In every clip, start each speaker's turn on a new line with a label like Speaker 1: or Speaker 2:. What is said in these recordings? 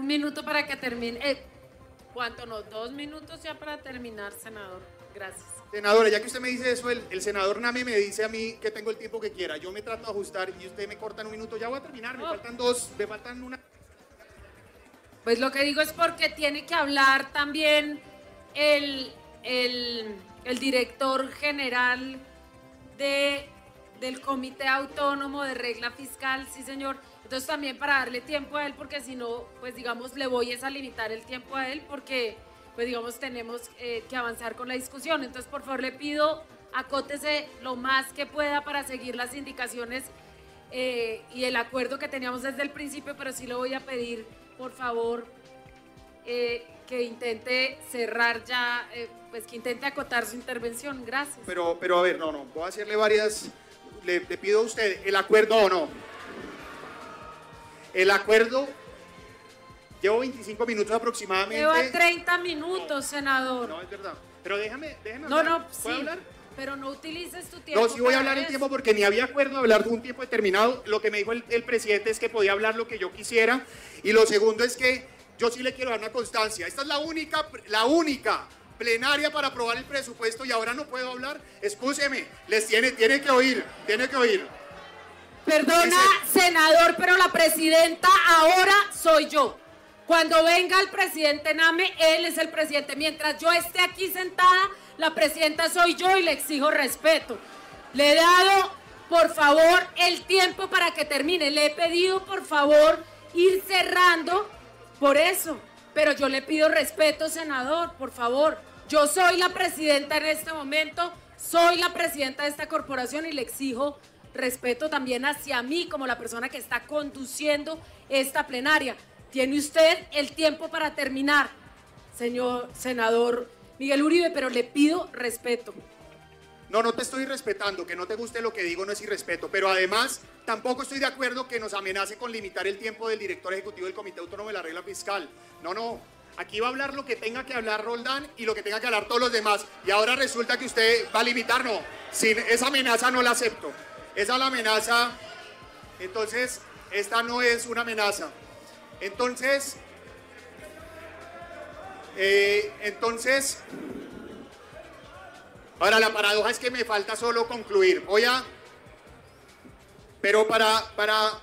Speaker 1: Un minuto para que termine. ¿Cuánto no? 2 minutos ya para terminar, senador. Gracias.
Speaker 2: Senadora, ya que usted me dice eso, el senador Name me dice a mí que tengo el tiempo que quiera. Yo me trato de ajustar y usted me corta en un minuto. Ya voy a terminar, me faltan 2, me faltan una.
Speaker 1: Pues lo que digo es porque tiene que hablar también el director general del Comité Autónomo de Regla Fiscal, sí señor. Entonces también para darle tiempo a él, porque si no, pues digamos, le voy a limitar el tiempo a él, porque pues digamos, tenemos que avanzar con la discusión. Entonces, por favor, le pido, acótese lo más que pueda para seguir las indicaciones y el acuerdo que teníamos desde el principio, pero sí le voy a pedir, por favor, que intente cerrar ya, pues que intente acotar su intervención. Gracias.
Speaker 2: Pero a ver, no, voy a hacerle varias, le pido a usted, ¿el acuerdo o no? El acuerdo, llevo 25 minutos aproximadamente.
Speaker 1: Lleva 30 minutos, senador.
Speaker 2: No, es verdad, pero déjame
Speaker 1: no,
Speaker 2: hablar.
Speaker 1: No,
Speaker 2: ¿Puedo
Speaker 1: sí,
Speaker 2: hablar?
Speaker 1: pero no utilices tu tiempo.
Speaker 2: No, sí voy a hablar
Speaker 1: para
Speaker 2: el
Speaker 1: eso.
Speaker 2: tiempo porque ni había acuerdo de hablar de un tiempo determinado. Lo que me dijo el presidente es que podía hablar lo que yo quisiera. Y lo segundo es que yo sí le quiero dar una constancia. Esta es la única plenaria para aprobar el presupuesto y ahora no puedo hablar. Excúseme, tiene que oír.
Speaker 1: Perdona, senador, pero la presidenta ahora soy yo. Cuando venga el presidente Name, él es el presidente. Mientras yo esté aquí sentada, la presidenta soy yo y le exijo respeto. Le he dado, por favor, el tiempo para que termine. Le he pedido, por favor, ir cerrando por eso. Pero yo le pido respeto, senador, por favor. Yo soy la presidenta en este momento, soy la presidenta de esta corporación y le exijo respeto también hacia mí como la persona que está conduciendo esta plenaria. Tiene usted el tiempo para terminar, señor senador Miguel Uribe, pero le pido respeto.
Speaker 2: No te estoy respetando, que no te guste lo que digo no es irrespeto, pero además tampoco estoy de acuerdo que nos amenace con limitar el tiempo del director ejecutivo del Comité Autónomo de la Regla Fiscal. No, aquí va a hablar lo que tenga que hablar Roldán y lo que tenga que hablar todos los demás, y ahora resulta que usted va a limitar. No, sin esa amenaza no la acepto. Esa es la amenaza, entonces esta no es una amenaza. Entonces, ahora la paradoja es que me falta solo concluir. Pero para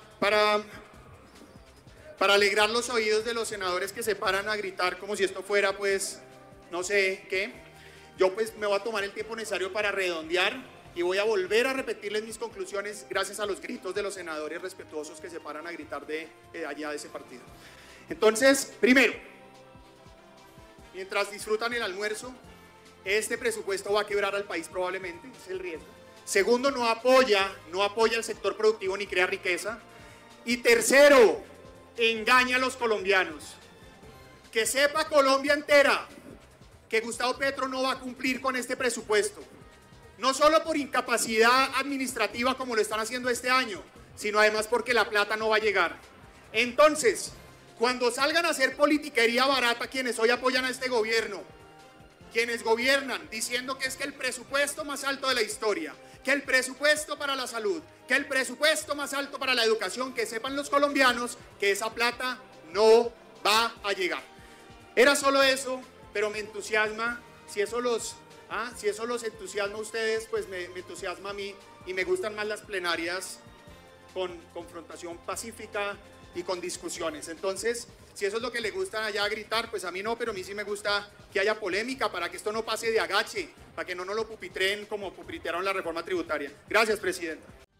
Speaker 2: alegrar los oídos de los senadores que se paran a gritar como si esto fuera, pues, no sé qué, yo pues me voy a tomar el tiempo necesario para redondear y voy a volver a repetirles mis conclusiones gracias a los gritos de los senadores respetuosos que se paran a gritar de allá de ese partido. Entonces, primero, mientras disfrutan el almuerzo, este presupuesto va a quebrar al país probablemente, es el riesgo. Segundo, no apoya el sector productivo ni crea riqueza. Y tercero, engaña a los colombianos. Que sepa Colombia entera que Gustavo Petro no va a cumplir con este presupuesto. No solo por incapacidad administrativa como lo están haciendo este año, sino además porque la plata no va a llegar. Entonces, cuando salgan a hacer politiquería barata quienes hoy apoyan a este gobierno, quienes gobiernan diciendo que es que el presupuesto más alto de la historia, que el presupuesto para la salud, que el presupuesto más alto para la educación, que sepan los colombianos que esa plata no va a llegar. Era solo eso, pero me entusiasma. Si eso los entusiasma a ustedes, pues me entusiasma a mí, y me gustan más las plenarias con confrontación pacífica y con discusiones. Entonces, si eso es lo que le gusta allá gritar, pues a mí no, pero a mí sí me gusta que haya polémica para que esto no pase de agache, para que no nos lo pupitreen como pupitraron la reforma tributaria. Gracias, presidenta.